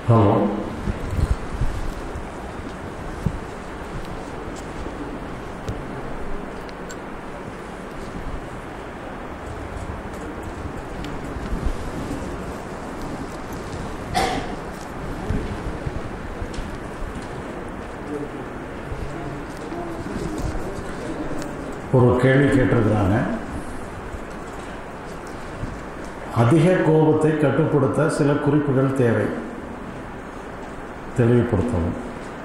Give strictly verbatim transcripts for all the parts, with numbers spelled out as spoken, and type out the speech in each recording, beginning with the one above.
Hello. ஒரு கேள்வி கேட்டிருக்கிறாங்க. அதிக கோபத்தை கட்டுப்படுத்த சில குறிப்புகள் தேவை, தெளிவுபடுத்தவும்.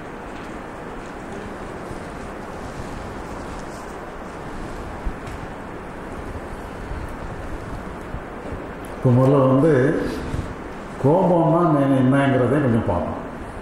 இப்போ முதல்ல வந்து கோபம்னா என்னங்கிறதே கொஞ்சம் பார்ப்போம்.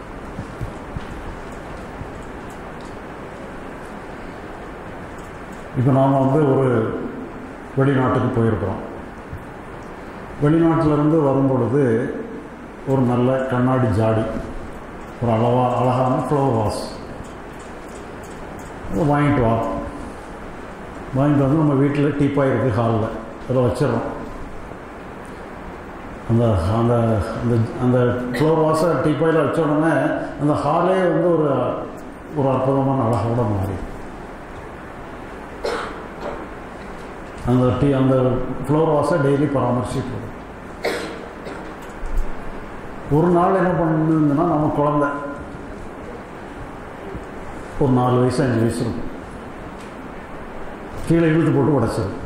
இப்போ நாம் வந்து ஒரு வெளிநாட்டுக்கு போயிருக்கிறோம். வெளிநாட்டிலேருந்து வரும்பொழுது ஒரு நல்ல கண்ணாடி ஜாடி, ஒரு அளவா அழகான ஃப்ளவர் வாஸ் வாங்கிட்டு வா வாங்கிட்டு வந்து நம்ம வீட்டில் டீப்பாக இருக்குது, ஹாலில் அதில் வச்சிடறோம். அந்த அந்த அந்த அந்த ஃப்ளவர் வாஸை டீப்பாயில் வச்ச உடனே அந்த ஹாலே வந்து ஒரு ஒரு அற்புதமான அழகோட மாறி அந்த டீ அந்த ஃப்ளவர் வாஸை டெய்லி பராமரிச்சுட்டு வரும். ஒரு நாள் என்ன பண்ணுதுன்னா, நம்ம குழந்தை ஒரு நாலு வயசு அஞ்சு வயசு இருக்கும், கீழே இழுத்து போட்டு உடைச்சிடும்.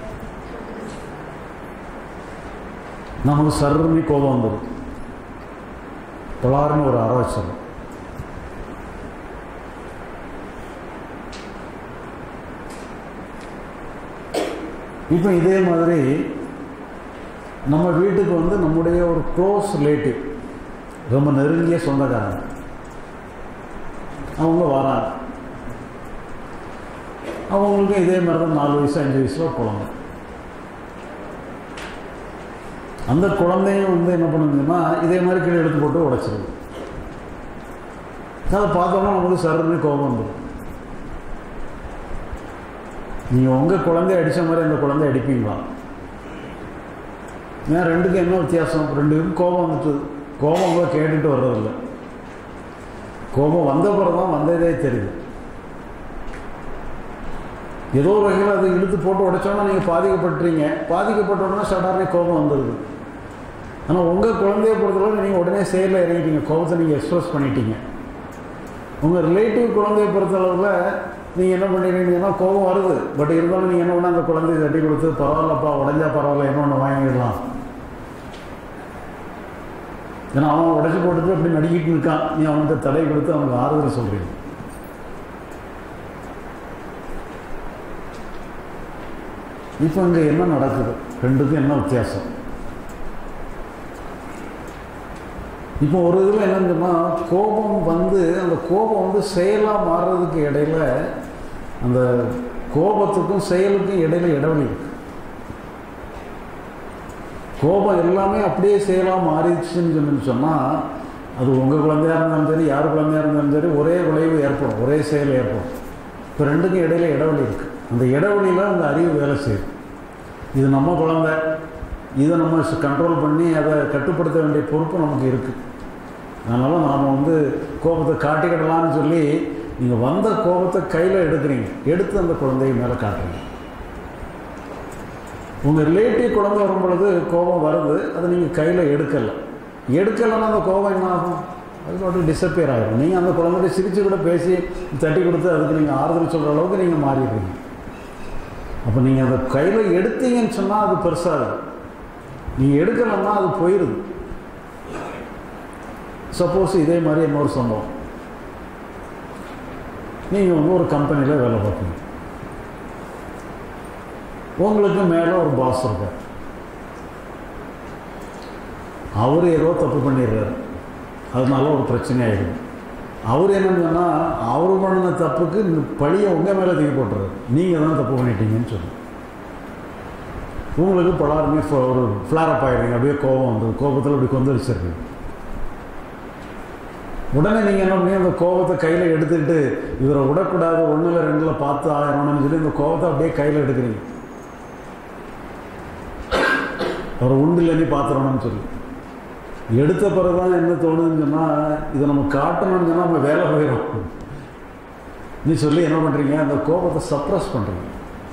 நமக்கு சர்றி கோபம் வந்துடும், பலாருன்னு ஒரு அற வச்சிடும். இப்போ இதே மாதிரி நம்ம வீட்டுக்கு வந்து நம்முடைய ஒரு க்ளோஸ் ரிலேட்டிவ், ரொம்ப நெருங்கிய சொந்தக்காரங்க அவங்க வராங்க. அவங்களுக்கு இதே மாதிரி தான் நாலு வயசு அஞ்சு வயசில் குழந்தை. அந்த குழந்தையும் வந்து என்ன பண்ணுதுன்னா இதே மாதிரி கீழே எடுத்து போட்டு உடைச்சிருது. அதை பார்த்தோன்னா நமக்கு சர்றன்னு கோபம் வந்துடும். நீங்கள் உங்கள் குழந்தைய அடித்த மாதிரி அந்த குழந்தைய அடிப்பீங்களா? ஏன் ரெண்டுக்கும் என்ன வித்தியாசம்? ரெண்டுக்கும் கோபம் வந்துட்டு, கோபம் கூட கேட்டுட்டு வர்றதில்லை. கோபம் வந்த பிறகு தான் வந்ததே தெரியுது. ஏதோ ஒரு வகையில் அது இழுத்து போட்டு உடைச்சோன்னா நீங்கள் பாதிக்கப்பட்டுறீங்க. பாதிக்கப்பட்டோன்னா சடார்னே கோபம் வந்துடுது. ஆனால் உங்கள் குழந்தைய பொறுத்தளவு நீங்கள் உடனே செயலில் இறங்கிட்டீங்க, கோபத்தை நீங்கள் எக்ஸ்ப்ரெஸ் பண்ணிட்டீங்க. உங்கள் ரிலேட்டிவ் குழந்தைய பொறுத்தளவில் நீங்கள் என்ன பண்ணிடுறீங்கன்னா கோபம் வருது, பட் இருந்தாலும் நீங்கள் என்ன பண்ணால் அந்த குழந்தைய தட்டி கொடுத்து பரவாயில்லப்பா, உடஞ்சா பரவாயில்ல, என்ன ஒன்று வாங்கிடலாம். ஏன்னா அவன் உடச்சி போட்டுட்டு அப்படி நடிக்கிட்டு இருக்கான், நீ அவன்கிட்ட தடை கொடுத்து அவனுக்கு ஆறுதல் சொல்கிறீங்க. இப்போ இங்கே என்ன நடக்குது? ரெண்டுக்கும் என்ன வித்தியாசம்? இப்போ ஒரு இதில் என்னன்னா, கோபம் வந்து அந்த கோபம் வந்து செயலாக மாறுறதுக்கு இடையில, அந்த கோபத்துக்கும் செயலுக்கும் இடையில இடைவெளி இருக்கு. கோபம் எல்லாமே அப்படியே செயலாக மாறிடுச்சுன்னு சொல்லி சொன்னால், அது உங்கள் குழந்தையாக இருந்தாலும் சரி, யார் குழந்தையாக இருந்தாலும் சரி, ஒரே விளைவு ஏற்படும், ஒரே செயல் ஏற்படும். இப்போ ரெண்டுக்கும் இடையில இடைவெளி இருக்குது. அந்த இடைவெளியில் அந்த அறிவு வேலை செய்யுது. இது நம்ம குழந்தை, இதை நம்ம கண்ட்ரோல் பண்ணி அதை கட்டுப்படுத்த வேண்டிய பொறுப்பு நமக்கு இருக்குது. அதனால் நாம் வந்து கோபத்தை காட்டிக்கிடலான்னு சொல்லி நீங்கள் வந்த கோபத்தை கையில் எடுக்கிறீங்க, எடுத்து அந்த குழந்தைய மேலே காட்டுறீங்க. உங்கள் ரிலேட்டிவ் குழந்தை வரும் பொழுது கோபம் வருது, அதை நீங்கள் கையில் எடுக்கலை. எடுக்கலைன்னா அந்த கோபம் என்ன ஆகும்? அது மட்டும் டிஸப்பியர் ஆகிடும். நீங்கள் அந்த குழந்தைய சிரித்து கூட பேசி தட்டி கொடுத்து அதுக்கு நீங்கள் ஆறுதல் சொல்கிற அளவுக்கு நீங்கள் மாறிடுறீங்க. அப்போ நீங்கள் அந்த கையில் எடுத்தீங்கன்னு சொன்னால் அது பெருசாகுது, நீங்கள் எடுக்கலைன்னா அது போயிடுது. சப்போஸ் இதே மாதிரி இன்னொரு சம்பவம், நீங்கள் வந்து ஒரு கம்பெனியில் வேலை பார்ப்பீங்க. உங்களுக்கு மேலே ஒரு பாஸ் இருக்கார், அவர் ஏதோ தப்பு பண்ணிடுறாரு, அதனால ஒரு பிரச்சனை ஆகிடுது. அவர் என்னன்னு சொன்னால், அவர் பண்ணின தப்புக்கு பழியை உங்கள் மேலே தூக்கி போட்டுறாரு, நீங்கள் தான் தப்பு பண்ணிட்டீங்கன்னு சொல்லி உங்களுக்கு பலாருமே ஒரு ஃப்ளாரப் ஆகிடுறீங்க. அப்படியே கோபம் வந்து கோபத்தில் அப்படி கொந்தளிச்சிருக்கு. உடனே நீங்கள் என்ன பண்ணி அந்த கோபத்தை கையில் எடுத்துக்கிட்டு இவரை விடக்கூடாது, ஒன்றில் ரெண்டில் பார்த்து ஆயிரணும்னு சொல்லி இந்த கோபத்தை அப்படியே கையில் எடுக்கிறீங்க. அவரை உண்டு இல்லைன்னு பார்த்துடணும்னு சொல்லி எடுத்த பிறகு தான் என்ன தோணுதுன்னு சொன்னால், இதை நம்ம காட்டணும்னு சொன்னால் நம்ம வேலை போயிடும். நீ சொல்லி என்ன பண்ணுறீங்க, அந்த கோபத்தை சப்ரஸ் பண்ணுறீங்க.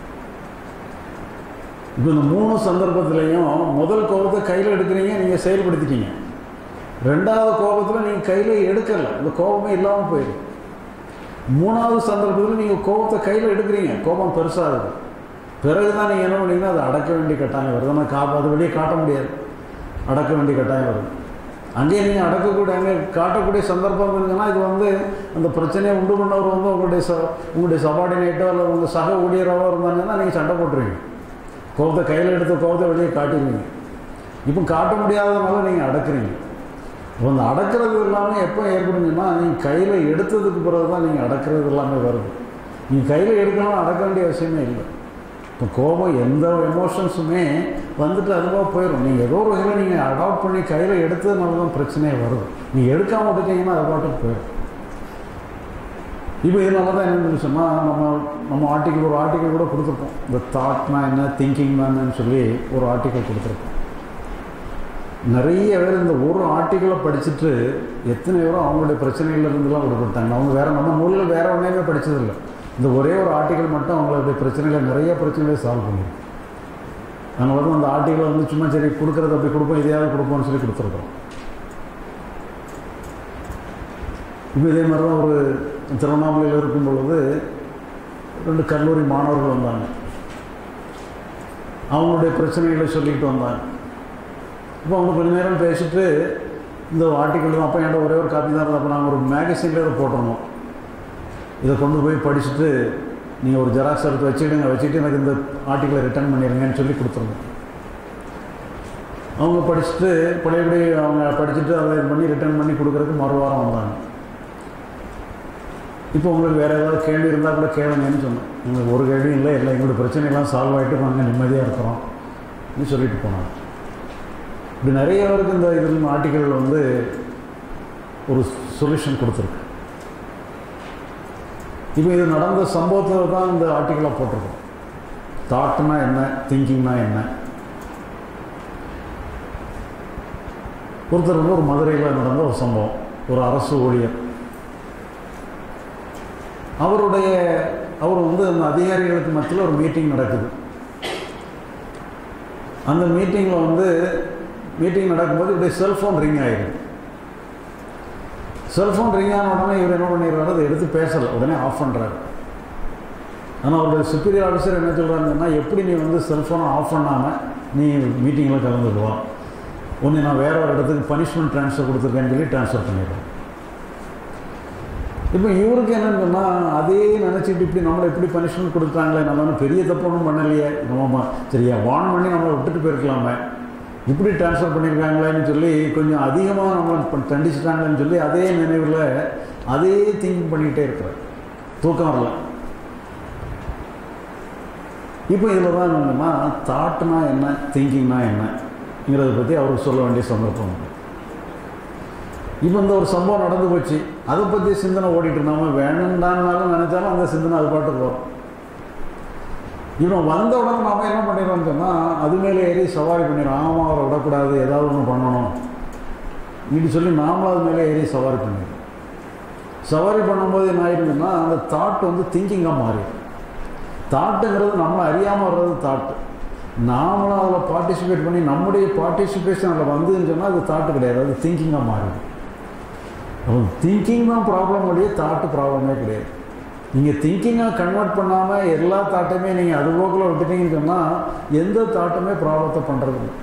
இப்போ இந்த மூணு சந்தர்ப்பத்திலையும் முதல் கோபத்தை கையில் எடுக்கிறீங்க, நீங்கள் செயல்படுத்திட்டீங்க. ரெண்டாவது கோபத்தில் நீங்கள் கையில் எடுக்கலை, இந்த கோபமே இல்லாமல் போயிடும். மூணாவது சந்தர்ப்பத்தில் நீங்கள் கோபத்தை கையில் எடுக்கிறீங்க, கோபம் பெருசாகுது. பிறகு தான் நீங்கள் என்ன பண்ணீங்கன்னா அதை அடக்க வேண்டிய கட்டாயம் வருது. ஆனால் காப்பா அது வெளியே காட்ட முடியாது, அடக்க வேண்டிய கட்டாயம் வருது. அங்கேயே நீங்கள் அடக்கக்கூடிய அங்கே காட்டக்கூடிய சந்தர்ப்பம் இருந்துச்சுன்னா இது வந்து அந்த பிரச்சனையை உண்டு பண்ணவர் வந்து உங்களுடைய ச உங்களுடைய சபார்டினேட்டோ இல்லை உங்கள் சக ஊழியராகவோ இருந்தாங்கன்னா நீங்கள் சண்டை போட்டுருவீங்க. கோபத்தை கையில் எடுத்த கோபத்தை வெளியே காட்டிடுவீங்க. இப்போ காட்ட முடியாததுனால நீங்கள் அடக்குறீங்க. இப்போ அந்த அடக்கிறது எல்லாமே எப்போ ஏற்படுதுன்னா, நீங்கள் கையில் எடுத்ததுக்கு பிறகு தான் நீங்கள் அடக்கிறது எல்லாமே வருது. நீங்கள் கையில் எடுக்கணும்னு அடக்க வேண்டிய அவசியமே இல்லை. இப்போ கோபம் எந்த எமோஷன்ஸுமே வந்துட்டு அதுவாக போயிடும். நீங்கள் ஏதோ ஒரு வகையில் நீங்கள் அடாப்ட் பண்ணி கையில் எடுத்ததுனால தான் பிரச்சனையே வருது. நீங்கள் எடுக்காமல் விட்டுட்டீங்கன்னா அது பாட்டுக்கு போயிடும். இப்போ இதனால தான் என்னென்னு சொன்னால், நம்ம நம்ம ஆர்டிக்கல் ஒரு ஆர்டிக்கல் கூட கொடுத்துருப்போம். இந்த தாட்னா என்ன, திங்கிங்னா என்னன்னு சொல்லி ஒரு ஆர்டிக்கல் கொடுத்துருப்போம். நிறைய பேர் இந்த ஒரு ஆர்டிக்கலை படிச்சுட்டு எத்தனை பேரும் அவங்களுடைய பிரச்சனைகள்லேருந்துலாம் விடுபட்டாங்க. அவங்க வேறு நம்ம நூலில் வேறு ஒன்றையுமே படித்ததில்லை. இந்த ஒரே ஒரு ஆர்டிக்கல் மட்டும் அவங்களுடைய பிரச்சனைகளை நிறைய பிரச்சனைகளை சால்வ் பண்ணிடும். நாங்கள் வந்து அந்த ஆர்டிக்கலை வந்து சும்மா சரி கொடுக்குறது அப்படி கொடுப்போம், இதையாவது கொடுப்போம்னு சொல்லி கொடுத்துருக்கோம். இப்போ இதே மாதிரி தான் ஒரு திருவண்ணாமலையில் இருக்கும் பொழுது ரெண்டு கல்லூரி மாணவர்கள் வந்தாங்க. அவங்களுடைய பிரச்சனைகளை சொல்லிக்கிட்டு வந்தாங்க. இப்போ அவங்க கொஞ்சம் நேரம் பேசிட்டு இந்த ஆர்டிக்கல் தான், அப்போ என்கிட்ட ஒரே ஒரு காப்பி தான் இருந்தது. அப்போ நாங்கள் ஒரு மேகசினில் இதை போட்டுருந்தோம். இதை கொண்டு போய் படிச்சுட்டு நீங்கள் ஒரு ஜெராக்ஸ் எடுத்து வச்சுக்கிடுங்க, வச்சுட்டு எனக்கு இந்த ஆர்டிக்கலை ரிட்டர்ன் பண்ணிடுங்கன்னு சொல்லி கொடுத்துருந்தோம். அவங்க படிச்சுட்டு பழையபடி அவங்க படிச்சுட்டு அதை இது பண்ணி ரிட்டர்ன் பண்ணி கொடுக்குறதுக்கு மறுவாரம் வந்தாங்க. இப்போ உங்களுக்கு வேறு ஏதாவது கேள்வி இருந்தால் கூட கேளுங்கன்னு சொன்னோம். உங்களுக்கு ஒரு கேள்வியும் இல்லை, இல்லை எங்களோட பிரச்சனைலாம் சால்வ் ஆகிட்டு நாங்கள் நிம்மதியாக இருக்கிறோம் அப்படின்னு சொல்லிட்டு போனாங்க. இப்படி நிறைய பேருக்கு இந்த இதில் ஆர்டிக்கல் வந்து ஒரு சொல்யூஷன் கொடுத்துருக்கு. இப்போ இது நடந்த சம்பவத்தில் தான் இந்த ஆர்டிக்கலாக போட்டிருக்கோம். தாட்னா என்ன, திங்கிங்னா என்ன. ஒருத்தர் வந்து ஒரு மதுரையில் நடந்த ஒரு சம்பவம். ஒரு அரசு ஊழியர், அவருடைய அவர் வந்து அந்த அதிகாரிகளுக்கு மத்தியில் ஒரு மீட்டிங் நடக்குது. அந்த மீட்டிங்கில் வந்து மீட்டிங் நடக்கும்போது இப்படி செல்ஃபோன் ரிங் ஆகிடுது. செல்ஃபோன் ரிங் ஆன உடனே இவர் என்ன பண்ணிடுறாரு, அதை எடுத்து பேசலை, உடனே ஆஃப் பண்ணுறாரு. ஆனால் அவருடைய சுப்பீரியர் ஆஃபீஸர் என்ன சொல்கிறாங்கன்னா, எப்படி நீ வந்து செல்ஃபோனை ஆஃப் பண்ணாமல் நீ மீட்டிங்கில் கலந்துடுவா, ஒன்று நான் வேறு ஒரு இடத்துக்கு பனிஷ்மெண்ட் ட்ரான்ஸ்ஃபர் கொடுத்துருக்கேன்னு சொல்லி ட்ரான்ஸ்ஃபர் பண்ணிடுறேன். இப்போ இவருக்கு என்னன்னு சொன்னால், அதே நினச்சிட்டு இப்படி நம்மளை எப்படி பனிஷ்மெண்ட் கொடுத்தாங்களே, நம்ம ஒன்றும் பெரிய தப்பு ஒன்றும் பண்ணலையே, நம்ம சரியா வார்ன் பண்ணி நம்மளை விட்டுட்டு போயிருக்கலாமே, இப்படி ட்ரான்ஸ்ஃபர் பண்ணியிருக்காங்களேன்னு சொல்லி கொஞ்சம் அதிகமாக நம்மளை தண்டிச்சிட்டாங்களேன்னு சொல்லி அதே நினைவில் அதே திங்க் பண்ணிக்கிட்டே இருக்கிறார். தூக்கம் வரல. இப்போ இதில் தான் என்னன்னா, தாட்னா என்ன, திங்கிங்னா என்னங்கிறத பற்றி அவருக்கு சொல்ல வேண்டிய சந்தர்ப்பம். இப்போ இந்த ஒரு சம்பவம் நடந்து போச்சு, அதை பற்றி சிந்தனை ஓடிட்டு இருந்தாமல் வேணும்டான்னாலும் நினச்சாலும் அந்த சிந்தனை அது பாட்டுக்கு வரும். இவன் வந்த உடனே நாம் என்ன பண்ணிடுறோம்னு சொன்னால், அது மேலே ஏறி சவாரி பண்ணிடுறோம். ஆமாம், அவரை விடக்கூடாது, ஏதாவது ஒன்று பண்ணணும் இப்படி சொல்லி நாமளும் அது மேலே ஏறி சவாரி பண்ணிடுறோம். சவாரி பண்ணும்போது என்ன ஆகிடுதுன்னா, அந்த தாட் வந்து திங்கிங்காக மாறிடும். தாட்டுங்கிறது நம்மளை அறியாமல் வர்றது தாட்டு. நாமளும் அதில் பார்ட்டிசிபேட் பண்ணி நம்முடைய பார்ட்டிசிபேஷன் அதில் வந்துன்னு சொன்னால் அது தாட்டு கிடையாது, அது திங்கிங்காக மாறிடும். அப்போ திங்கிங் தான் ப்ராப்ளம் ஒழிய தாட்டு ப்ராப்ளமே கிடையாது. நீங்கள் திங்கிங்காக கன்வெர்ட் பண்ணாமல் எல்லா தாட்டையுமே நீங்கள் அது போக்கில் விட்டுட்டீங்கன்னு சொன்னால் எந்த தாட்டுமே ப்ராப்ளத்தை பண்ணுறது இல்லை.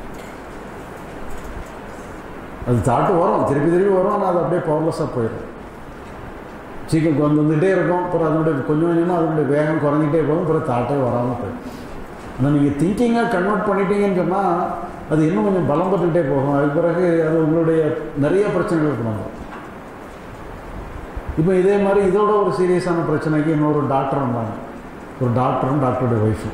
அது தாட்டு வரும், திருப்பி திருப்பி வரும், ஆனால் அது அப்படியே பவர்லெஸ்ஸாக போயிடும். சீக்கிரம் வந்து வந்துகிட்டே இருக்கும், அப்புறம் அதனுடைய கொஞ்சம் கொஞ்சமாக அதனுடைய வேகம் குறைஞ்சிட்டே போகும், அப்புறம் தாட்டே வராமல் போயிடும். ஆனால் நீங்கள் திங்கிங்காக கன்வெர்ட் பண்ணிட்டீங்கன்னு சொன்னால் அது இன்னும் கொஞ்சம் பலம் பெற்றுக்கிட்டே போகும். அதுக்கு பிறகு அது உங்களுடைய நிறைய பிரச்சனைகளுக்கு வந்துடும். இப்போ இதே மாதிரி இதோட ஒரு சீரியஸான பிரச்சனைக்கு இன்னொரு டாக்டர் வந்தாங்க. ஒரு டாக்டரும் டாக்டருடைய ஒய்ஃபும்.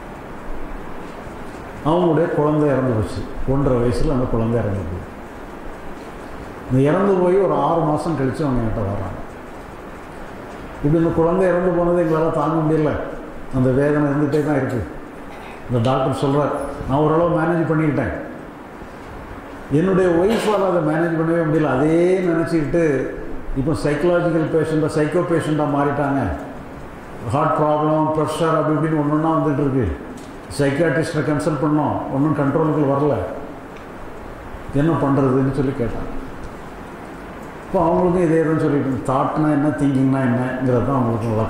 அவங்களுடைய குழந்தை இறந்து போச்சு. ஒன்றரை வயசில் அந்த குழந்தை இறந்து போய் இந்த இறந்து போய் ஒரு ஆறு மாதம் கழித்து அவங்க என்கிட்ட வர்றாங்க. இப்படி இந்த குழந்தை இறந்து போனது எங்களால் தாங்க முடியல, அந்த வேதனை இருந்துகிட்டே தான் இருக்குது. இந்த டாக்டர் சொல்கிறார், நான் ஓரளவு மேனேஜ் பண்ணிக்கிட்டேன், என்னுடைய ஒய்ஃபால் அதை மேனேஜ் பண்ணவே முடியல. அதே நினச்சிக்கிட்டு இப்போ சைக்கலாஜிக்கல் பேஷண்ட்டாக சைக்கோ பேஷண்ட்டாக மாறிட்டாங்க. ஹார்ட் ப்ராப்ளம், ப்ரெஷர் அப்படி இப்படின்னு ஒன்று ஒன்றா வந்துட்டு இருக்கு. சைக்காட்ரிஸ்ட்டை கன்சல்ட் பண்ணோம், ஒன்றும் கண்ட்ரோலுக்கு வரல. என்ன பண்ணுறதுன்னு சொல்லி கேட்டாங்க. இப்போ அவங்களுக்கும் இதே தான் சொல்லிட்டு, தாட்னா என்ன, திங்கிங்னா என்னங்கிறது தான் அவங்களுக்கு நல்லா.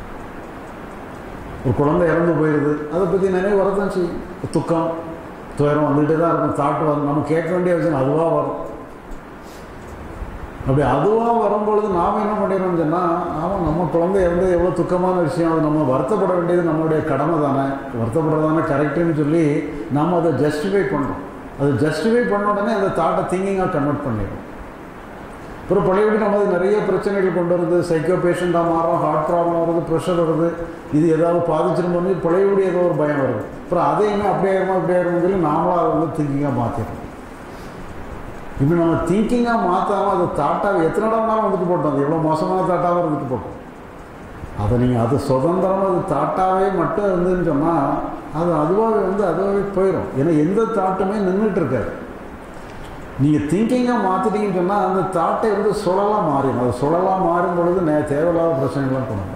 ஒரு குழந்தை இறந்து போயிடுது, அதை பற்றி நினைவு வரதான் செய்யும். துக்கம் துயரம் வந்துகிட்டே தான் இருக்கும். தாட்டு வந்து நம்ம கேட்க வேண்டிய விஷயம் அதுவாக வரும். அப்படி அதுவாக வரும்பொழுது நாம் என்ன பண்ணிடுறோம்னு சொன்னால், ஆமாம் நம்ம குழந்தை இறந்தது எவ்வளோ துக்கமான விஷயம், அது நம்ம வருத்தப்பட வேண்டியது நம்மளுடைய கடமை தானே, வருத்தப்படுறதானே கரெக்டுன்னு சொல்லி நாம் அதை ஜஸ்டிஃபை பண்ணுறோம். அது ஜஸ்டிஃபை பண்ண உடனே அந்த தாட்டை திங்கிங்காக கன்வெர்ட் பண்ணிடுறோம். அப்புறம் பழையபடி நம்ம நிறைய பிரச்சனைகள் கொண்டு வருது. சைக்கோ பேஷண்ட்டாக மாறுறோம், ஹார்ட் ப்ராப்ளம் வருது, ப்ரெஷர் வருது, இது ஏதாவது பாதிச்சிருந்தோம்னு பழையபடி ஏதோ ஒரு பயம் வருது. அப்புறம் அதையுமே அப்படியே ஆயிருமா இப்படி ஆயிரும்னு சொல்லி நாமளும் அதை வந்து திங்கிங்காக மாற்றிடுறோம். இப்போ நம்ம திங்கிங்காக மாற்றாமல் அது தாட்டாக எத்தனை இடம்னாலும் வந்துட்டு போட்டோம். அது எவ்வளோ மோசமான தாட்டாகவும் இருந்துட்டு போட்டோம். அதை நீங்கள் அது சுதந்திரமாக அது தாட்டாகவே மட்டும் இருந்துன்னு சொன்னால் அது அதுவாகவே வந்து அதுவாகவே போயிடும். ஏன்னா எந்த தாட்டுமே நின்றுட்டு இருக்காது. நீங்கள் திங்கிங்காக மாற்றிட்டீங்கன்னு சொன்னால் அந்த தாட்டை வந்து சுழலாக மாறிடும். அது சுழலாக மாறும் பொழுது நே தேவையில்லாத பிரச்சனைகள்லாம் கொண்டு.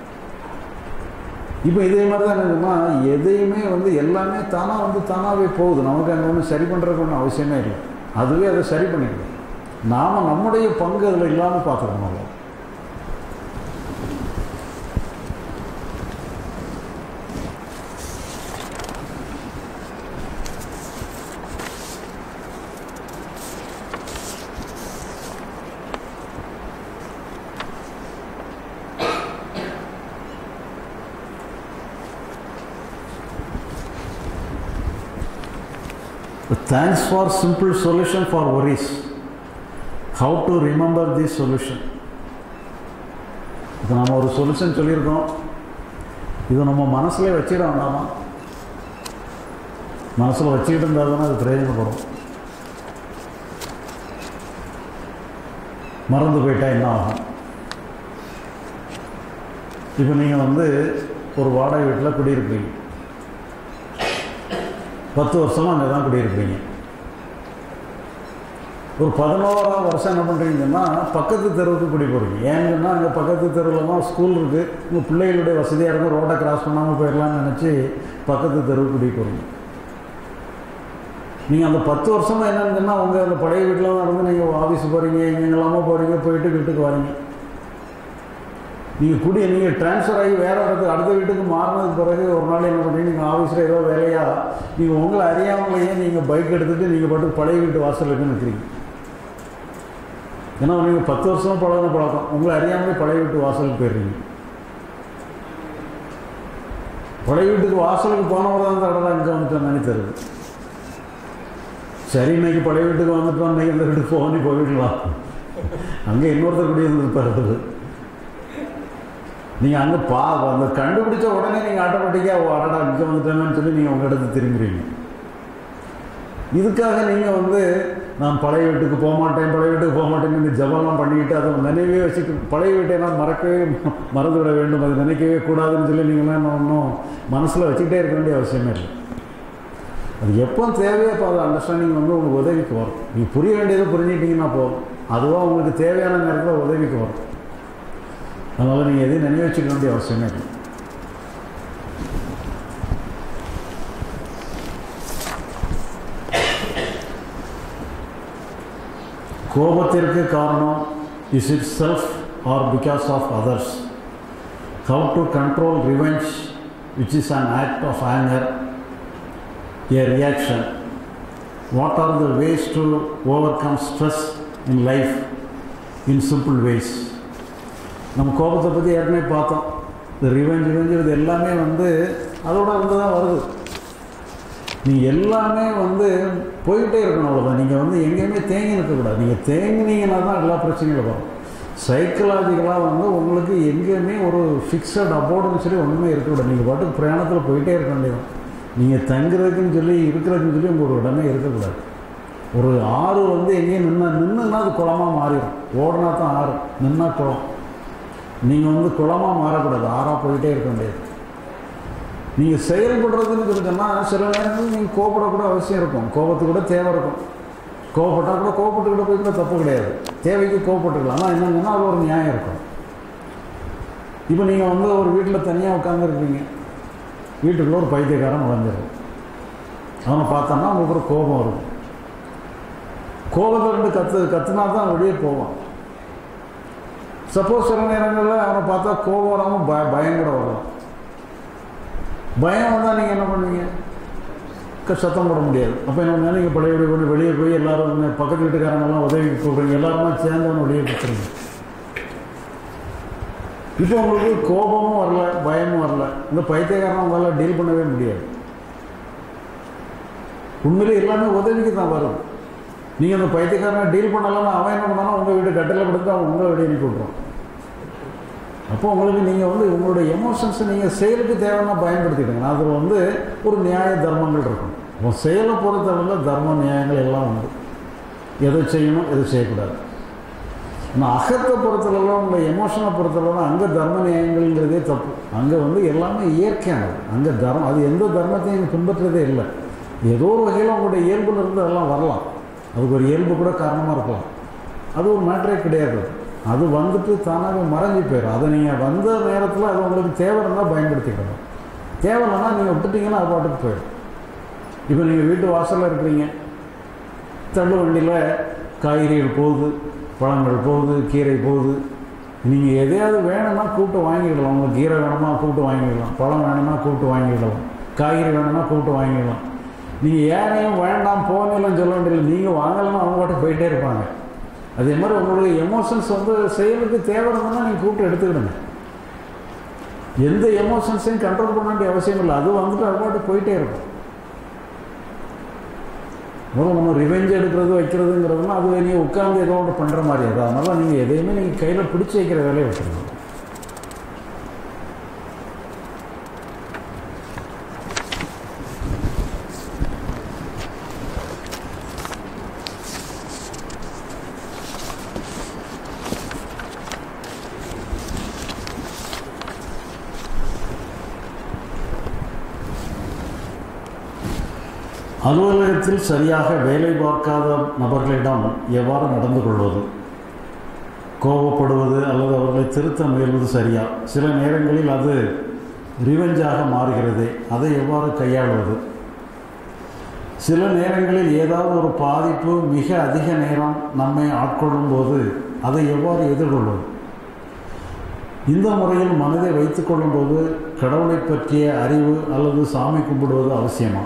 இப்போ இதே மாதிரி தான் என்னன்னா, எதையுமே வந்து எல்லாமே தானாக வந்து தானாகவே போகுது. நமக்கு அங்கே ஒன்றும் சரி பண்ணுறதுக்கு ஒன்றும் அவசியமே இல்லை. அதுவே அதை சரி பண்ணிக்கணும். நாம் நம்முடைய பங்கு அதில் இல்லாமல் பார்த்துக்கணும். Thanks for simple solution for worries. How to remember this solution? இப்போ நம்ம ஒரு சொல்யூஷன் சொல்லியிருக்கோம், இது நம்ம மனசுல வச்சிட வேண்டாமா? மனசில் வச்சுக்கிட்டு இருந்தால் தானே அது பிரயோஜனப்படும். மறந்து போயிட்டா என்ன ஆகும்? இப்போ நீங்கள் வந்து ஒரு வாடகை வீட்டில் குடியிருப்பீங்க. பத்து வருஷமாக அங்கே தான் குடியிருப்பீங்க. ஒரு பதினோராம் வருஷம் என்ன பண்ணுறீங்கன்னா பக்கத்து தெருவுக்கு குடி போகிறீங்க. ஏன்னு சொன்னால் அங்கே பக்கத்து தெருவில் தான் ஸ்கூல் இருக்குது. உங்கள் பிள்ளைகளுடைய வசதியாக இருக்கும், ரோட்டை கிராஸ் பண்ணாமல் போயிடலான்னு நினச்சி பக்கத்து தெருவுக்கு குடி போகிறீங்க. நீங்கள் அந்த பத்து வருஷமாக என்னன்னு சொன்னால் உங்கள் அந்த பழைய வீட்டில் தான் இருந்து நீங்கள் ஆஃபீஸ் போகிறீங்க, எங்கெல்லாமோ போகிறீங்க, போயிட்டு வீட்டுக்கு வரீங்க. நீங்கள் குடி நீங்கள் ட்ரான்ஸ்ஃபர் ஆகி வேறு இடத்துக்கு அடுத்த வீட்டுக்கு மாறினதுக்கு பிறகு ஒரு நாள் என்ன பண்ணுறீங்க, நீங்கள் ஆஃபீஸில் ஏதோ வேலையாக நீங்கள் உங்களை அறியாமலேயே நீங்கள் பைக் எடுத்துகிட்டு நீங்கள் பாட்டுக்கு பழைய வீட்டு வாசலுக்கு நிற்கிறீங்க. ஏன்னா நீங்கள் பத்து வருஷமாக பழகின பழக்கம், உங்களை அறியாமலே பழைய வீட்டு வாசலுக்கு போயிடுறீங்க. பழைய வீட்டுக்கு வாசலுக்கு போனவரை தான் தடவை இங்கே வந்துட்டோம் நினைத்தருது. சரி, இன்னைக்கு பழைய வீட்டுக்கு வந்துட்டோம், இன்றைக்கி அந்த வீட்டுக்கு போகணும் போயிடலாம். அங்கே இன்னொருத்தர் குடி இருந்துருப்பாரு. நீங்கள் அங்கே பா அந்த கண்டுபிடிச்ச உடனே நீங்கள் ஆட்டோமேட்டிக்காக அடடா இங்கே வந்துட்டேன்னு சொல்லி நீங்கள் உங்கள் இடத்துக்கு திரும்புறீங்க. இதுக்காக நீங்கள் வந்து நான் பழைய வீட்டுக்கு போக மாட்டேன் பழைய வீட்டுக்கு போக மாட்டேன்னு இந்த ஜபம்லாம் பண்ணிக்கிட்டு அதை நினைவே வச்சுட்டு பழைய வீட்டை நான் மறக்கவே மறந்து விட வேண்டும், அது நினைக்கவே கூடாதுன்னு சொல்லி நீங்களாம் ஒன்றும் மனசில் வச்சுக்கிட்டே இருக்க வேண்டிய அவசியமே இல்லை. அது எப்போ தேவையோ அப்போ அது அண்டர்ஸ்டாண்டிங் வந்து உங்களுக்கு உதவிக்கு வரும். நீங்கள் புரிய வேண்டியதை புரிஞ்சிட்டிங்கன்னா போதும், அதுவாக உங்களுக்கு தேவையான நேரத்தில் உதவிக்கு வரும். அதனால் நீங்கள் எதையும் நினைவு வச்சுக்க வேண்டிய அவசியமே இல்லை. கோபத்திற்கு காரணம் is it self or because of others? How to control revenge which is an act of anger, a reaction? What are the ways to overcome stress in life in simple ways? நம்ம கோபத்தை பற்றி ஏற்கனவே பார்த்தோம். இந்த revenge revenge இது எல்லாமே வந்து அதோட வந்து தான் வருது. நீங்கள் எல்லாமே வந்து போயிட்டே இருக்கணும், அவ்வளோதான். நீங்கள் வந்து எங்கேயுமே தேங்கி நிற்கக்கூடாது. நீங்கள் தேங்கினீங்கன்னா தான் எல்லா பிரச்சனைகளும் வரும். சைக்கலாஜிக்கலாக வந்து உங்களுக்கு எங்கேயுமே ஒரு ஃபிக்ஸட் அபோர்டுன்னு சொல்லி ஒன்றுமே இருக்கக்கூடாது. நீங்கள் பாட்டுக்கு பிரயாணத்தில் போயிட்டே இருக்க வேண்டியது. நீங்கள் தங்குறதுக்குன்னு சொல்லி இருக்கிறதுக்குன்னு சொல்லி உங்களுக்கு இடமே இருக்கக்கூடாது. ஒரு ஆறு வந்து எங்கேயும் நின்று நின்றுன்னா அது குளமாக மாறிடும். ஓடினா தான் ஆறு, நின்னா குளம். நீங்கள் வந்து குளமாக மாறக்கூடாது, ஆறாக போயிட்டே இருக்க வேண்டியது. நீங்கள் செயல்படுறதுன்னு சொன்னால் சில நேரங்கள் நீங்கள் கோபப்படக்கூட அவசியம் இருக்கும், கோபத்துக்கு கூட தேவை இருக்கும். கோவப்பட்டால் கூட கோவப்பட்டுக்கிட்ட போய் கூட தப்பு கிடையாது, தேவைக்கு கோவப்பட்டுக்கலாம். ஆனால் என்னங்கன்னா அது ஒரு நியாயம் இருக்கும். இப்போ நீங்கள் வந்து ஒரு வீட்டில் தனியாக உட்காந்துருக்கீங்க, வீட்டுக்குள்ளே ஒரு பைத்தியக்காரன் நுழைஞ்சிடும். அவனை பார்த்தோன்னா உங்களுக்கு ஒரு கோபம் வரும். கோபத்தை ரெண்டு கற்று கற்றுனா தான் வெளியே போவான். சப்போஸ் சில நேரங்களில் அவனை பார்த்தா கோபம் வராமல் பய பயம் கூட வரலாம். பயம் வந்தால் நீங்கள் என்ன பண்ணுவீங்க? சத்தம் போட முடியாது. அப்போ என்ன, நீங்கள் பழைய கொண்டு வெளியே போய் எல்லோரும் பக்கத்து வீட்டுக்காரங்கெல்லாம் உதவி கூப்பிடுறீங்க, எல்லாருமே சேர்ந்தவன் வெளியே கொடுத்துருங்க. இப்போ உங்களுக்கு கோபமும் வரல, பயமும் வரல. இந்த பைத்தியக்காரன் உங்களால் டீல் பண்ணவே முடியாது. உண்மையிலே எல்லாமே உதவிக்கு தான் வரும். நீங்கள் அந்த பைத்தியக்காரனை டீல் பண்ணலன்னா அவன் என்ன பண்ணாலும் உங்கள் வீடு கட்டில் கொடுத்து அவன் உங்களை வெளியே அனுப்பி விட்றான். அப்போ உங்களுக்கு நீங்கள் வந்து உங்களுடைய எமோஷன்ஸை நீங்கள் செயலுக்கு தேவைன்னா பயன்படுத்திக்கணும். அதில் வந்து ஒரு நியாய தர்மங்கள் இருக்கும். உங்கள் செயலை பொறுத்தவரை தர்ம நியாயங்கள் எல்லாம் உண்டு. எதை செய்யணும், எதை செய்யக்கூடாது. ஆனால் அகத்தை பொறுத்தளவு, உங்கள் எமோஷனை பொறுத்தளவு அங்கே தர்ம நியாயங்கள்ங்கிறதே தப்பு. அங்கே வந்து எல்லாமே இயற்கையானது. அங்கே தர்மம், அது எந்த தர்மத்தையும் இங்கே பின்பற்றதே இல்லை. ஏதோ ஒரு வகையில் உங்களுடைய இயல்புல இருந்து அதெல்லாம் வரலாம். அதுக்கு ஒரு இயல்பு கூட காரணமாக இருக்கலாம். அது ஒரு மேட்டரே கிடையாது. அது வந்துட்டு தானாக மறைஞ்சி போயிடும். அதை நீங்கள் வந்த நேரத்தில் அது உங்களுக்கு தேவை இருந்தால் பயன்படுத்திக்கணும். தேவை இல்லைன்னா நீங்கள் விட்டுட்டிங்கன்னா அது பாட்டுக்கு போயிடும். இப்போ நீங்கள் வீட்டு வாசலில் இருக்கிறீங்க, தள்ளு வண்டியில் காய்கறிகள் போகுது, பழங்கள் போகுது, கீரை போகுது. நீங்கள் எதையாவது வேணும்னா கூப்பிட்டு வாங்கிடலாம். உங்களுக்கு கீரை வேணுமா கூப்பிட்டு வாங்கிடலாம், பழம் வேணும்னா கூப்பிட்டு வாங்கிடலாம், காய்கறி வேணும்னா கூப்பிட்டு வாங்கிடலாம். நீங்கள் யாரையும் வேண்டாம் போகலாம் சொல்ல வேண்டியதில்லை. நீங்கள் வாங்கலாம், அவங்க பாட்டு போயிட்டே இருப்பாங்க. அதே மாதிரி உங்களுடைய எமோஷன்ஸ் வந்து செயலுக்கு தேவை இருந்ததுன்னா நீங்கள் கூப்பிட்டு எடுத்துக்கிடுங்க. எந்த எமோஷன்ஸையும் கண்ட்ரோல் பண்ண வேண்டிய அவசியம் இல்லை. அது வந்துட்டு அது பாட்டு போயிட்டே இருக்கும். முதல்ல நம்ம ரிவெஞ்ச் எடுக்கிறது வைக்கிறதுங்கிறதுனா அது நீங்கள் உட்காந்து ஏதோ ஒன்று பண்ணுற மாதிரி. அது அதனால் நீங்கள் எதையுமே நீங்கள் கையில் பிடிச்சி வைக்கிற வேலையை வச்சுருக்கணும். அலுவலகத்தில் சரியாக வேலை பார்க்காத நபர்களிடம் எவ்வாறு நடந்து கொள்வது? கோபப்படுவது அல்லது அவர்களை திருத்த முயல்வது சரியா? சில நேரங்களில் அது ரிவெஞ்சாக மாறுகிறது. அதை எவ்வாறு கையாளுவது? சில நேரங்களில் ஏதாவது ஒரு பாதிப்பு மிக அதிக நேரம் நம்மை ஆட்கொள்ளும் போது அதை எவ்வாறு எதிர்கொள்வது? இந்த முறையில் மனதை வைத்துக் கொள்ளும்போது கடவுளை பற்றிய அறிவு அல்லது சாமி கும்பிடுவது அவசியமா?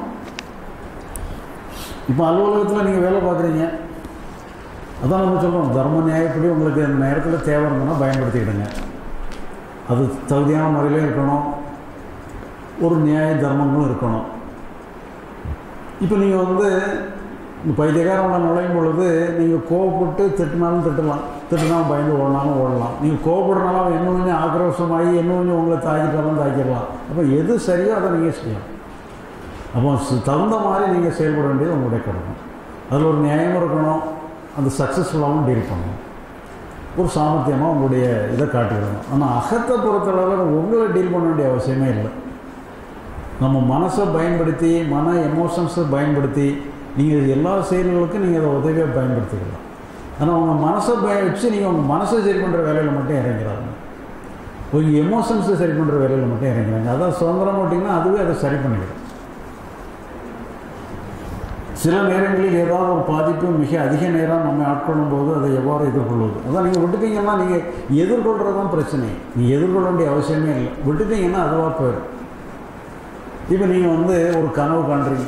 இப்போ அலுவலகத்தில் நீங்கள் வேலை பார்க்குறீங்க, அதான் நம்ம சொல்கிறோம், தர்ம நியாயப்படி உங்களுக்கு அந்த நேரத்தில் தேவை இருந்ததுன்னா பயன்படுத்திக்கிடுங்க. அது தகுதியான முறையிலே இருக்கணும், ஒரு நியாய தர்மங்களும் இருக்கணும். இப்போ நீங்கள் வந்து இந்த பைத்தியக்காரங்களை நுழையும் பொழுது நீங்கள் கோவப்பட்டு திட்டினாலும் திட்டலாம், திட்டினாலும் பயந்து ஓடனாலும் ஓடலாம். நீங்கள் கோவப்படுறனால அவன் இன்னும் கொஞ்சம் ஆக்ரோஷமாகி இன்னும் கொஞ்சம் உங்களை தாக்கிட்டாலும் தாக்கிடலாம். அப்போ எது சரியோ அதை நீங்கள் செய்யலாம். அப்போ தகுந்த மாதிரி நீங்கள் செயல்பட வேண்டியது உங்களுடைய கடமை. அதில் ஒரு நியாயம் இருக்கணும், அந்த சக்ஸஸ்ஃபுல்லாகவும் டீல் பண்ணணும், ஒரு சாமர்த்தியமாக உங்களுடைய இதை காட்டிடணும். ஆனால் அகத்தை பொறுத்தளவில் உங்களை டீல் பண்ண வேண்டிய அவசியமே இல்லை. நம்ம மனசை பயன்படுத்தி, மன எமோஷன்ஸை பயன்படுத்தி நீங்கள் எல்லா செயல்களுக்கும் நீங்கள் அதை உதவியாக பயன்படுத்திக்கலாம். ஆனால் உங்கள் மனசை பய வச்சு நீங்கள் உங்கள் மனசை சரி பண்ணுற வேலையில் மட்டும் இறங்கிறாங்க, உங்கள் எமோஷன்ஸை சரி பண்ணுற வேலையில் மட்டும் இறங்கிறாங்க. அதான் சுதந்திரம் போட்டிங்கன்னா அதுவே அதை சரி பண்ணிவிடும். சில நேரங்களில் ஏதாவது ஒரு பாதிப்பு மிக அதிக நேரம் நம்ம ஆட்கொள்ளும் போது அதை எவ்வாறு எதிர்கொள்வது? அதான் நீங்கள் விட்டுட்டீங்கன்னா நீங்கள் எதிர்கொள்கிறது தான் பிரச்சனை. நீங்கள் எதிர்கொள்ள வேண்டிய அவசியமே இல்லை. விட்டுட்டீங்கன்னா அதுவாக போயிடும். இப்போ நீங்கள் வந்து ஒரு கனவு காண்றீங்க,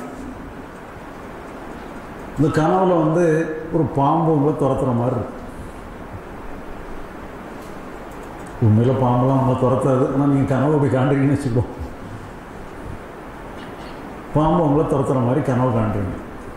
இந்த கனவுல வந்து ஒரு பாம்பு உங்களை துரத்துற மாதிரி இருக்கு. உண்மையில் பாம்பெலாம் உங்களை துரத்தாது, ஆனால் நீங்கள் கனவு அப்படி காண்றீங்கன்னு வச்சுக்கோ. பாம்பு உங்களை துரத்துற மாதிரி கனவு காண்றீங்க.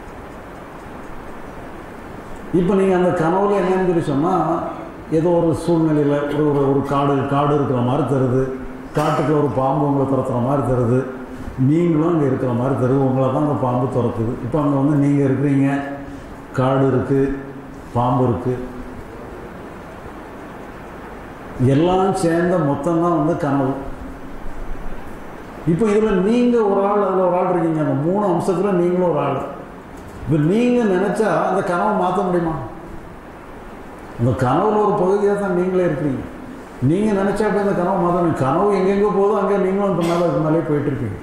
இப்போ நீங்கள் அந்த கனவுல என்னன்னு சொல்லி சொன்னால், ஏதோ ஒரு சூழ்நிலையில் ஒரு ஒரு ஒரு காடு காடு இருக்கிற மாதிரி தருது, காட்டுக்குள்ள ஒரு பாம்பு உங்களை துரத்துற மாதிரி தருது, நீங்களும் அங்கே இருக்கிற மாதிரி தருது, உங்களை தான் அந்த பாம்பு துரத்துது. இப்போ அங்கே வந்து நீங்கள் இருக்கிறீங்க, காடு இருக்குது, பாம்பு இருக்குது, எல்லாம் சேர்ந்த மொத்தம்தான் வந்து கனவு. இப்போ இதில் நீங்கள் ஒரு ஆள், அதில் ஒரு ஆள் இருக்கீங்க. அந்த மூணு அம்சத்தில் நீங்களும் ஒரு ஆள். இப்போ நீங்கள் நினச்சா அந்த கனவை மாற்ற முடியுமா? அந்த கனவுல ஒரு பகுதியாக தான் நீங்களே இருக்கிறீங்க. நீங்கள் நினச்சா அப்படி அந்த கனவை மாற்ற முடியும். கனவு எங்கெங்கே போதும் அங்கே நீங்களும் அந்த மேலே அதுக்கு மேலே போயிட்டுருப்பீங்க.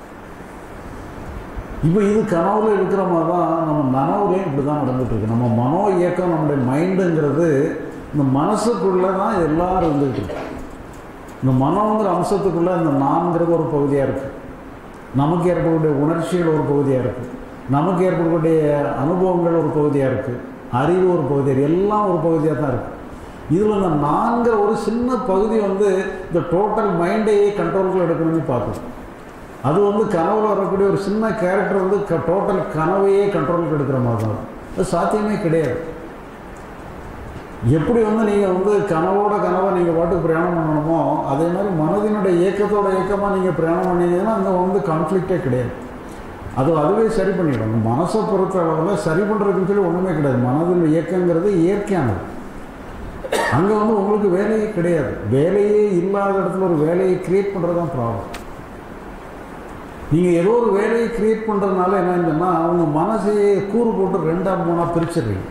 இப்போ இது கனவுல இருக்கிற மாதிரி தான் நம்ம நனவுலேயும் இப்படி தான் நடந்துகிட்ருக்கு. நம்ம மனோ இயக்கம், நம்முடைய மைண்டுங்கிறது இந்த மனசுக்குள்ளே தான் எல்லோரும் இருந்துகிட்டு இருக்கு. இந்த மனோங்கிற அம்சத்துக்குள்ளே இந்த நான்கிறது ஒரு பகுதியாக இருக்குது. நமக்கு ஏற்படக்கூடிய உணர்ச்சிகள் ஒரு பகுதியாக இருக்குது. நமக்கு ஏற்படக்கூடிய அனுபவங்கள் ஒரு பகுதியாக இருக்குது. அறிவு ஒரு பகுதியாக, எல்லாம் ஒரு பகுதியாக தான் இருக்குது. இதில் இந்த நான்கிற ஒரு சின்ன பகுதி வந்து இந்த டோட்டல் மைண்டையே கண்ட்ரோலுக்குள்ள எடுக்கணும்னு பார்க்குது. அது வந்து கனவுல வரக்கூடிய ஒரு சின்ன கேரக்டர் வந்து க டோட்டல் கனவையே கண்ட்ரோலுக்கு எடுக்கிற மாதிரி தான். அது சாத்தியமே கிடையாது. எப்படி வந்து நீங்கள் வந்து கனவோட கனவை நீங்கள் பாட்டுக்கு பிரயாணம் பண்ணணுமோ அதே மாதிரி மனதினுடைய இயக்கத்தோட இயக்கமாக நீங்கள் பிரயாணம் பண்ணிங்கன்னா அங்கே வந்து கான்ஃப்ளிக்டே கிடையாது. அது அதுவே சரி பண்ணிடும். மனசை பொறுத்த அளவில் சரி பண்ணுறதுக்கு சொல்லி ஒன்றுமே கிடையாது. மனதின் இயக்கங்கிறது இயற்கையானது. அங்கே வந்து உங்களுக்கு வேலையே கிடையாது. வேலையே இல்லாத இடத்துல ஒரு வேலையை கிரியேட் பண்ணுறது தான் ப்ராப்ளம். நீங்கள் ஏதோ ஒரு வேலையை கிரியேட் பண்ணுறதுனால என்னன்னா அவங்க மனசையே கூறு போட்டு ரெண்டாக மூணாக பிரிச்சிடுறீங்க.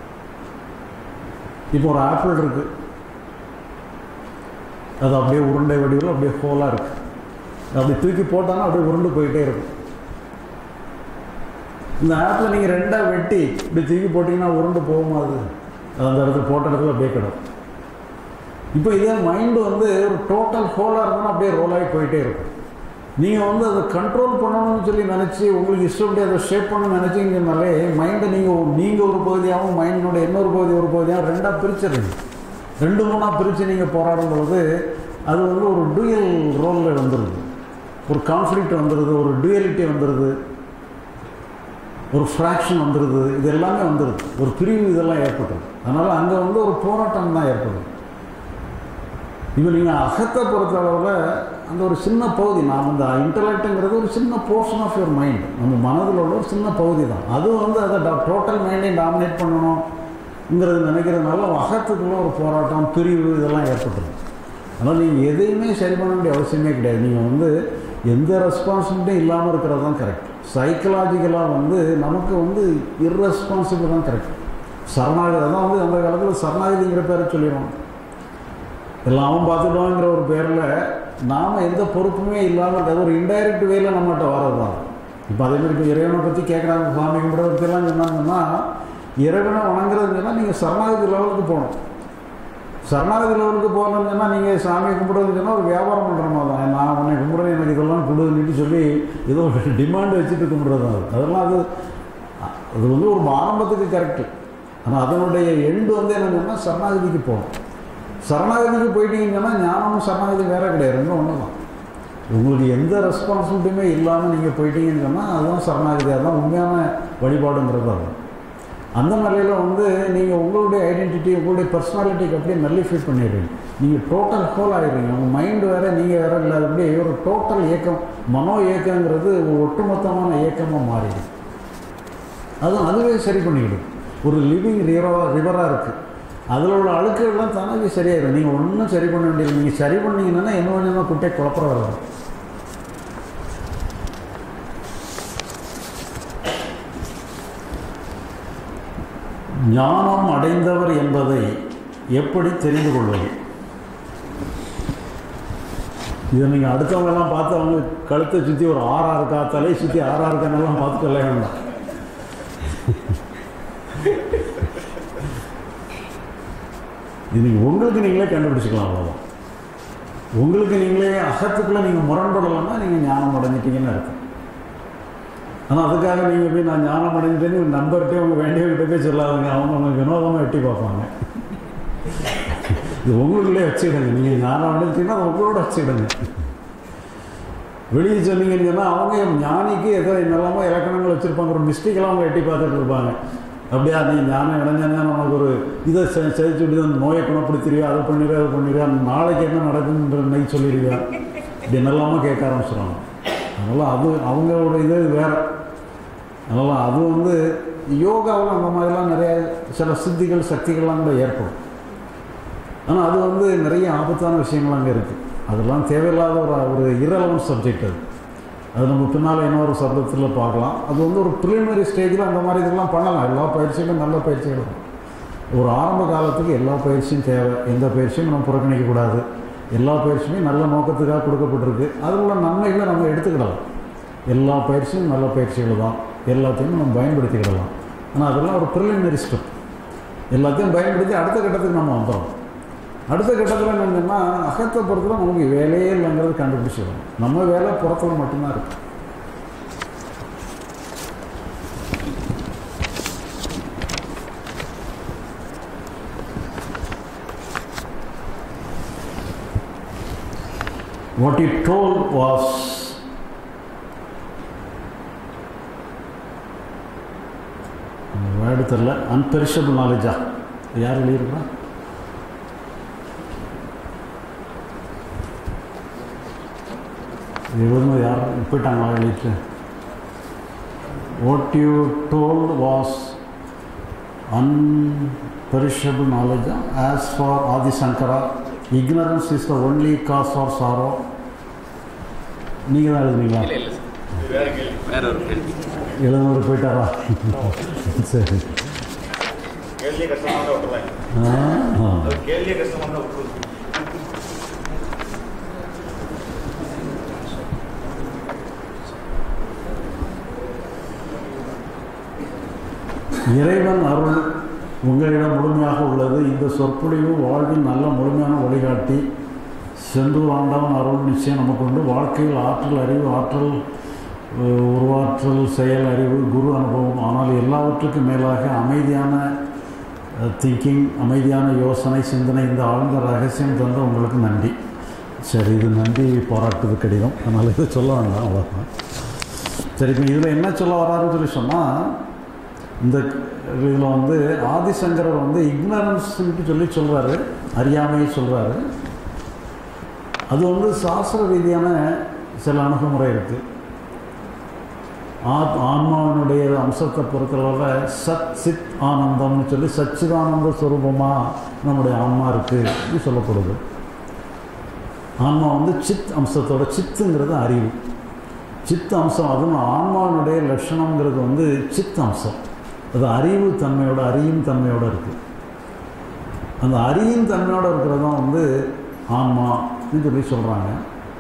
இப்போ ஒரு ஆப்பிள் இருக்குது, அது அப்படியே உருண்டை வடிவில் அப்படியே ஹோலாக இருக்குது. அப்படி தூக்கி போட்டாலும் அப்படியே உருண்டு போயிட்டே இருக்கும். இந்த ஆப்பில் நீங்கள் ரெண்டாக வெட்டி இப்படி தூக்கி போட்டிங்கன்னா உருண்டு போகுமா? அது அந்த இடத்துல போட்ட இடத்துல அப்படியே கிடக்கும். இப்போ இதே மைண்டு வந்து ஒரு டோட்டல் ஹோலாக இருந்தாலும் அப்படியே ரோலாகி போயிட்டே இருக்கும். நீங்கள் வந்து அதை கண்ட்ரோல் பண்ணணும்னு சொல்லி நினச்சி உங்களுக்கு இஷ்டப்படி அதை ஷேப் பண்ணணும்னு நினச்சிங்கனாலே மைண்டை நீங்கள் நீங்கள் ஒரு பகுதியாகவும் மைண்டினோட இன்னொரு பகுதி ஒரு பகுதியாகவும் ரெண்டாக பிரிச்சிடுறீங்க. ரெண்டு மூணாக பிரித்து நீங்கள் போராடும் பொழுது அது வந்து ஒரு டூயல் ரோலில் வந்துடுது. ஒரு கான்ஃப்ளிக்ட் வந்துடுது, ஒரு டூயலிட்டி வந்துடுது, ஒரு ஃப்ராக்ஷன் வந்துடுது. இது எல்லாமே வந்துடுது. ஒரு பிரிவு இதெல்லாம் ஏற்பட்டுது. அதனால் அங்கே வந்து ஒரு போராட்டம் தான் ஏற்படுது. இப்போ நீங்கள் அகத்தை பொறுத்த அளவில் அந்த ஒரு சின்ன பகுதி, நாம் இந்த இன்டலெக்ட்டுங்கிறது ஒரு சின்ன போர்ஷன் ஆஃப் யுவர் மைண்ட், நம்ம மனதில் உள்ள ஒரு சின்ன பகுதி தான். அதுவும் வந்து அதை டோட்டல் மைண்டையும் டாமினேட் பண்ணணுங்கிறது நினைக்கிறதுனால அகத்துக்குள்ள ஒரு போராட்டம், பிரிவு இதெல்லாம் ஏற்பட்டுருது. அதனால் நீங்கள் எதையுமே சரி பண்ண வேண்டிய அவசியமே கிடையாது. நீங்கள் வந்து எந்த ரெஸ்பான்சிபிலிட்டியும் இல்லாமல் இருக்கிறது தான் கரெக்ட். சைக்கலாஜிக்கலாக வந்து நமக்கு வந்து இர்ரெஸ்பான்சிபிள் தான் கரெக்ட். சரணாகதி தான் வந்து அந்த காலத்தில் சரணாகதிங்கிற பேரை சொல்லிடுவோம். எல்லாமும் பார்த்துட்டோங்கிற ஒரு பேரில் நாம் எந்த பொறுப்புமே இல்லாமல் இருக்கிறது ஒரு இன்டைரக்ட் வேயில் நம்மகிட்ட வர்றது தான். இப்போ அதேமாதிரி இப்போ இறைவனை பற்றி கேட்குறாங்க, சாமி கும்பிட்றதுக்கெல்லாம் சொன்னாங்கன்னா இறைவனை வணங்குறதுன்னா நீங்கள் சரணாகதி லெவலுக்கு போகணும். சரணாகதி லெவலுக்கு போகணும்னு சொன்னால் நீங்கள் சாமியை கும்பிட்றதுன்னு சொன்னால் ஒரு வியாபாரம் பண்ணுற மாதிரி தான். நான் உன்னை கும்பிட்றேன், எனக்கு இதெல்லாம் கொடுன்னு சொல்லி ஏதோ ஒரு டிமாண்டு வச்சுட்டு கும்பிட்றது தான். அதெல்லாம் அது அது வந்து ஒரு ஆரம்பத்துக்கு கரெக்டு. ஆனால் அதனுடைய எண்டு வந்து என்ன சொன்னால் சரணாகதிக்கு போகணும். சரணாகதிக்கு போயிட்டீங்கன்னா ஞானமும் சரணாகதி வேறு கிடையாது, ரெண்டும் ஒன்று தான். உங்களுக்கு எந்த ரெஸ்பான்சிபிலிட்டியுமே இல்லாமல் நீங்கள் போயிட்டீங்கன்னு சொன்னால் அதுதான் சரணாகதி, அதுதான் உண்மையான வழிபாடுங்கிறது. அது அந்த நிலையில் வந்து நீங்கள் உங்களுடைய ஐடென்டிட்டி, உங்களுடைய பர்சனாலிட்டிக்கு அப்படியே நல்லிஃபை பண்ணிடுறீங்க. நீங்கள் டோட்டல் ஹோல் ஆகிடுறீங்க. உங்கள் மைண்டு வேறு, நீங்கள் வேறு இல்லாதபடி ஒரு டோட்டல் இயக்கம், மனோ இயக்கங்கிறது ஒரு ஒட்டுமொத்தமான இயக்கமாக மாறிடும். அதுவும் அதுவே சரி பண்ணிவிடும். ஒரு லிவிங் ரிவரா ரிவராக இருக்குது, அதில் உள்ள அழுக்குகள்லாம் தானே சரியாயிடும். நீங்கள் ஒன்றும் சரி பண்ண வேண்டியது. நீங்கள் சரி பண்ணிங்கன்னா என்ன கொஞ்சமாக குட்டை குழப்பம் வரும். ஞானம் அடைந்தவர் என்பதை எப்படி தெரிந்து கொள்வது? இதை நீங்கள் அடுத்தவங்கெல்லாம் பார்த்து அவங்க கழுத்தை சுற்றி ஒரு ஆறா இருக்கா, தலையை சுற்றி ஆறா இருக்கான்னெல்லாம் பார்த்து கொள்ள வேண்டாம். இது நீங்கள் உங்களுக்கு நீங்களே கண்டுபிடிச்சிக்கலாம். அவ்வளோதான். உங்களுக்கு நீங்களே அகத்துக்குள்ளே நீங்கள் முரண்படலைன்னா நீங்கள் ஞானம் அடைஞ்சிட்டிங்கன்னு இருக்கும். ஆனால் அதுக்காக நீங்கள் போய் நான் ஞானம் அடைஞ்சிட்டேன்னு ஒரு நம்பர்கிட்டே உங்கள் வேண்டியவர்கிட்ட போய் சொல்லாதுங்க. அவங்க அவங்க வினோதமாக எட்டி பார்ப்பாங்க. இது உங்களுக்குள்ளே வச்சுக்கிடுங்க. நீங்கள் ஞானம் அடைஞ்சிட்டிங்கன்னா அதை உங்களோட வச்சுக்கிடுங்க. வெளியே சொன்னீங்கன்னு சொன்னால் அவங்க ஞானிக்கு ஏதோ என்னெல்லாமோ இலக்கணங்கள் வச்சுருப்பாங்க, ஒரு மிஸ்டேக்கெல்லாம் அவங்க எட்டி பார்த்துட்டு இருப்பாங்க. அப்படியா நீ ஞானம் இடைஞ்சா நமக்கு ஒரு இதை செஞ்சு விட்டு அந்த நோயை குணப்படுத்திடுவியா, அதை பண்ணிடுவா, அதை பண்ணிடுவா, நாளைக்கு என்ன நடக்குன்ற நை சொல்லிடுவியா, இப்படி என்னெல்லாமல் கேட்க ஆரம்பிச்சிடுவாங்க. அதனால் அது அவங்களோட இது வேறு. அதனால் அது வந்து யோகாவில் அந்த மாதிரிலாம் நிறைய சில சித்திகள் சக்திகள்லாம் கூட ஏற்படும். ஆனால் அது வந்து நிறைய ஆபத்தான விஷயங்கள் அங்கே இருக்குது. அதெல்லாம் தேவையில்லாத ஒரு ஒரு இரலவன்ட் சப்ஜெக்ட். அது அது நம்ம பின்னால் இன்னொரு சப்தத்தில் பார்க்கலாம். அது வந்து ஒரு ப்ரிலிமினரி ஸ்டேஜில் அந்த மாதிரி இதெல்லாம் பண்ணலாம். எல்லா பயிற்சிகளும் நல்ல பயிற்சிகளும். ஒரு ஆரம்ப காலத்துக்கு எல்லா பயிற்சியும் தேவை. எந்த பயிற்சியும் நம்ம புறக்கணிக்கக்கூடாது. எல்லா பயிற்சியுமே நல்ல நோக்கத்துக்காக கொடுக்கப்பட்டிருக்கு. அதில் உள்ள நன்மைகளை நம்ம எடுத்துக்கிடலாம். எல்லா பயிற்சியும் நல்ல பயிற்சிகள் தான். எல்லாத்தையும் நம்ம பயன்படுத்திக்கிடலாம். ஆனால் அதெல்லாம் ஒரு ப்ரிலிமினரி ஸ்டெப். எல்லாத்தையும் பயன்படுத்தி அடுத்த கட்டத்துக்கு நம்ம வந்துடும். அடுத்த கட்டத்தில் என்னென்னா அகத்தை பொறுத்தவரை நமக்கு வேலையே இல்லைங்கிறது கண்டுபிடிச்சிடணும். நம்ம வேலை புறத்தில் மட்டும்தான் இருக்கு. What he told was word தெரியல, அன்பெரிஷபிள் நாலேஜா யார் எழுதியிருக்கிறா? எழுதும் யார் போயிட்டாங்களா எழுதிட்டு? What you told was unperishable knowledge. As for Adi Shankara, ignorance is the only cause for sorrow. நீங்கள் தான் எழுதுனீங்களா? எழுநூறு போயிட்டாரா? சரி. இறைவன் அருள் உங்களிடம் முழுமையாக உள்ளது. இந்த சொற்பொழிவு வாழ்வின் நல்ல முழுமையான வழிகாட்டி. சென்று ஆண்டவன் அருள் நிச்சயம் நமக்கு உண்டு. வாழ்க்கையில் ஆற்றல், அறிவு, ஆற்றல், உருவாற்றல், செயல், அறிவு, குரு அனுபவம். ஆனால் எல்லாவற்றுக்கும் மேலாக அமைதியான திங்கிங், அமைதியான யோசனை, சிந்தனை, இந்த ஆழ்ந்த ரகசியம் தந்த உங்களுக்கு நன்றி. சரி, இது நன்றி பாராட்டுது கடிதம். அதனால் இதை சொல்ல வேண்டாம், அவ்வளோதான். சரி, இப்போ இதில் என்ன சொல்ல வராருன்னு சொல்லி சொன்னால், இந்த இதில் வந்து ஆதிசங்கரர் வந்து இக்னரன்ஸ்ன்ட்டு சொல்லி சொல்கிறாரு, அறியாமையை சொல்கிறாரு. அது வந்து சாஸ்திர ரீதியான சில அணுகுமுறை இருக்குது. ஆ ஆன்மாவினுடைய அம்சத்தை பொறுத்தளவில் சத் சித் ஆனந்தம்னு சொல்லி சச்சிதானந்த ஸ்வரூபமாக நம்முடைய ஆன்மா இருக்குது அப்படின்னு சொல்லப்படுது. ஆன்மா வந்து சித் அம்சத்தோட, சித்துங்கிறது அறிவு, சித் அம்சம். அதுவும் ஆன்மாவினுடைய லட்சணங்கிறது வந்து சித் அம்சம். அது அறிவு தன்மையோட, அறியும் தன்மையோடு இருக்குது. அந்த அறியும் தன்மையோடு இருக்கிறது தான் வந்து ஆன்மான்னு சொல்லி சொல்கிறாங்க.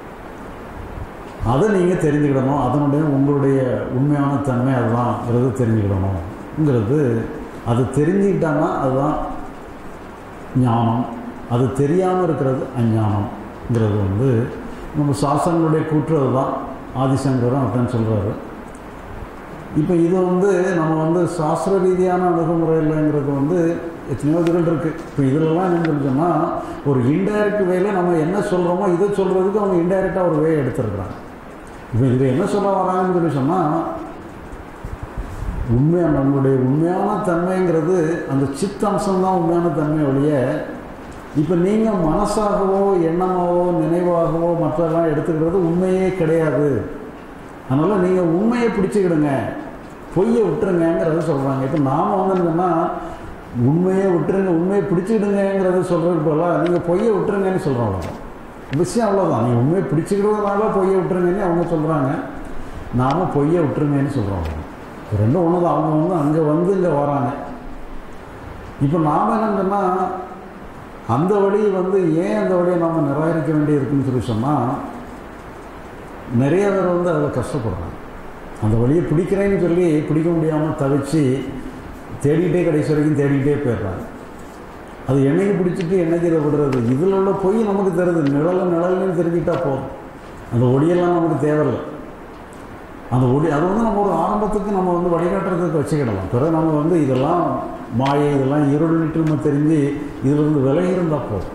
அதை நீங்கள் தெரிஞ்சுக்கிடணும். அதனுடைய உங்களுடைய உண்மையான தன்மை அதுதான்ங்கிறது தெரிஞ்சுக்கிடணுங்கிறது. அது தெரிஞ்சுக்கிட்டாங்கன்னா அதுதான் ஞானம். அது தெரியாமல் இருக்கிறது அஞ்ஞானம்ங்கிறது வந்து நம்ம சாஸ்திரங்களுடைய கூற்று. அதுதான் ஆதிசங்கரும் அப்படின்னு சொல்கிறாரு. இப்போ இது வந்து நம்ம வந்து சாஸ்திர ரீதியான அணுகுமுறை இல்லைங்கிறது வந்து எத்தனையோ இதுகள் இருக்குது. இப்போ இதிலெல்லாம் என்னென்னு சொல்லிச்சோம்னா, ஒரு இன்டைரக்ட் வேல நம்ம என்ன சொல்கிறோமோ இதை சொல்கிறதுக்கு அவங்க இன்டைரக்டாக ஒரு வே எடுத்துருக்குறாங்க. இப்போ இதில் என்ன சொல்ல வராங்கன்னு சொல்லி சொன்னால், உண்மையான நம்மளுடைய உண்மையான தன்மைங்கிறது அந்த சித் அம்சம்தான் உண்மையான தன்மை ஒழிய, இப்போ நீங்கள் மனசாகவோ எண்ணமாகவோ நினைவாகவோ மற்றெல்லாம் எடுத்துக்கிறது உண்மையே கிடையாது. அதனால் நீங்கள் உண்மையை பிடிச்சிக்கிடுங்க, பொய்யை விட்டுருங்கிறத சொல்கிறாங்க. இப்போ நாம் வந்து என்னன்னா, உண்மையை விட்டுருங்க, உண்மையை பிடிச்சிக்கிடுங்கிறத சொல்கிறது போல நீங்கள் பொய்யை விட்டுருங்கன்னு சொல்கிறோம். விஷயம் அவ்வளோதான். நீங்கள் உண்மையை பிடிச்சிக்கிறதுனால பொய்யை விட்டுருங்கன்னு அவங்க சொல்கிறாங்க, நாம் பொய்யை விட்டுருங்கன்னு சொல்கிறோம். ரெண்டும் ஒன்று தான். அவங்க வந்து அங்கே வந்து இங்கே வராங்க. இப்போ நாம் என்னங்கன்னா, அந்த வழி வந்து ஏன் அந்த வழியை நாம் நிராகரிக்க வேண்டி இருக்குன்னு சொல்லி சொன்னால், நிறைய பேர் வந்து அதில் கஷ்டப்படுறாங்க. அந்த வழியை பிடிக்கிறேன்னு சொல்லி பிடிக்க முடியாமல் தவிச்சு தேடிக்கிட்டே கடைசி வரைக்கும் தேடிக்கிட்டே போயிடுறாங்க. அது என்னைக்கு பிடிச்சிட்டு என்னைக்கு இதை விடுறது? இதில் உள்ள பொய் நமக்கு தருது. நிழல நிழல்னு தெரிஞ்சுக்கிட்டால் போதும். அந்த ஒடியெல்லாம் நமக்கு தேவையில்லை. அந்த ஒடி அது வந்து நம்ம ஒரு ஆரம்பத்துக்கு நம்ம வந்து வழிகாட்டுறதுக்கு வச்சுக்கிடலாம். பிறகு நம்ம வந்து இதெல்லாம் மாயை, இதெல்லாம் இருள்ட்டு நம்ம தெரிஞ்சு இதிலிருந்து விலகி இருந்தால் போதும்.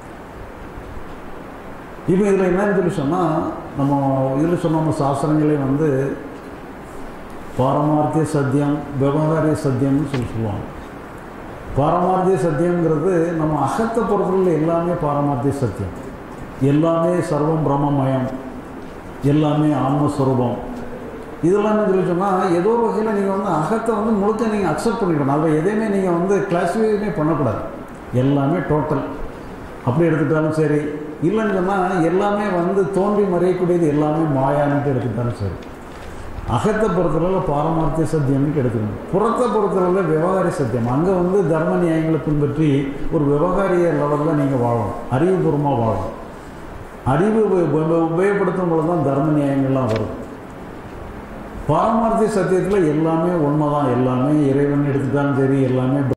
இப்போ இதில் என்னன்னு சொல்லி சொன்னால், நம்ம இதில் சொன்ன நம்ம சாஸ்திரங்களே வந்து பாரமார்த்திய சத்தியம், விவகாரிய சத்தியம்னு சொல்லி சொல்லுவாங்க. பாரமார்த்திய சத்தியங்கிறது நம்ம அகத்தை பொறுத்தவரையில் எல்லாமே பாரமார்த்திய சத்தியம். எல்லாமே சர்வம் பிரம்மமயம், எல்லாமே ஆன்மஸ்வரூபம். இதெல்லாம் சொல்லி சொன்னால், ஏதோ வகையில் நீங்கள் வந்து அகத்தை வந்து முழுக்க நீங்கள் அக்செப்ட் பண்ணிக்கணும். அதில் எதையுமே நீங்கள் வந்து கிளாஸிஃபைமே பண்ணக்கூடாது. எல்லாமே டோட்டல். அப்படி எடுத்துக்கிட்டாலும் சரி, இல்லைன்னு சொன்னால் எல்லாமே வந்து தோன்றி மறையக்கூடியது எல்லாமே மாயான்ட்டு எடுத்துட்டானே சரி. அகத்தை பொறுத்தளவில் பாரமார்த்திய சத்தியம்னு எடுத்துக்கணும். புறத்தை பொறுத்தளவில் விவகாரி சத்தியம். அங்கே வந்து தர்ம நியாயங்களை பின்பற்றி ஒரு விவகாரிய லெவலில் நீங்கள் வாழணும், அறிவுபூர்வமாக வாழணும். அறிவு உபயோகப்படுத்தும் போது தான் தர்ம நியாயங்கள்லாம் வரும். பாரமார்த்திய சத்தியத்தில் எல்லாமே உண்மை தான், எல்லாமே இறைவன் எடுத்துட்டாலும் சரி, எல்லாமே